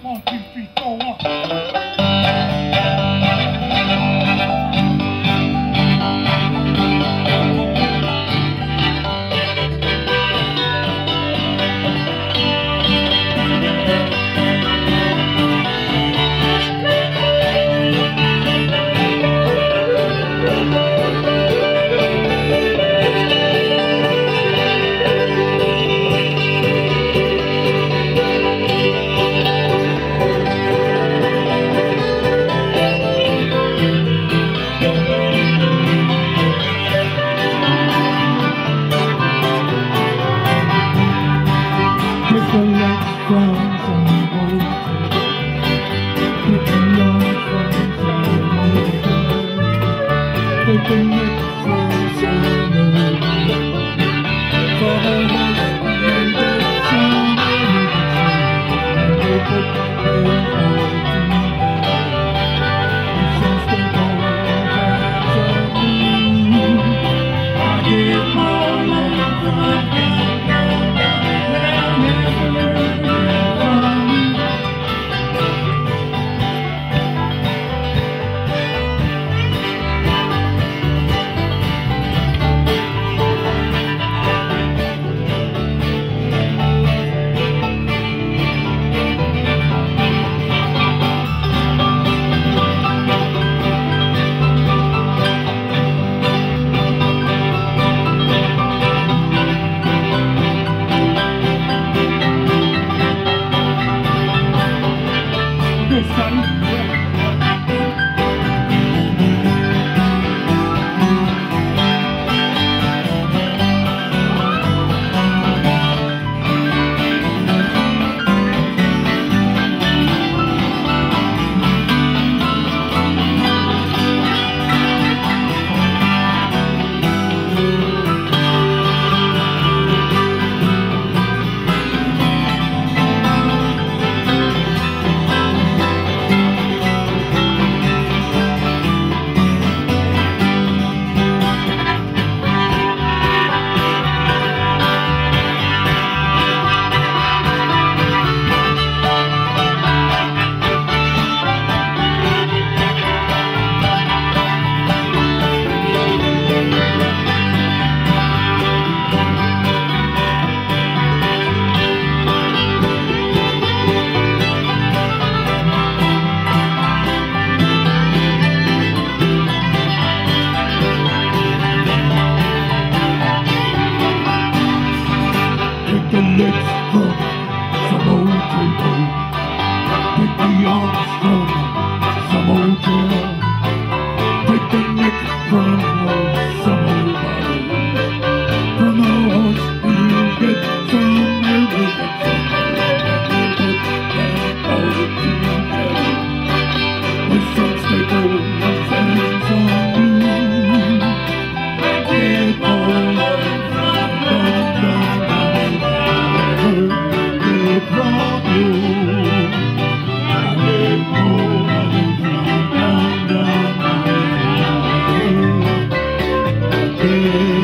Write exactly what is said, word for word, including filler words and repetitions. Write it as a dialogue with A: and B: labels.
A: One, two, three, four, one.
B: The lips from some old table, take the arms from some old chair, take the neck from some old bottle. From the horse you get some nerve and some nerve, and you put that all together with some staples and some glue. Get all from the from you, I let go of the down, down, down, down.